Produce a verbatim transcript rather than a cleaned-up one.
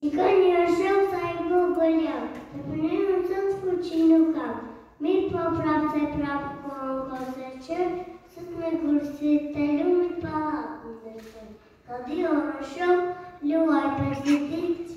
Ticănii așa să aibă găleau, să punem să-ți puțină cap. Mi poprap se prap cu încosece, să-ți me cursite lumi pa apă de sol. Că de orășou, lu ai pe zitit,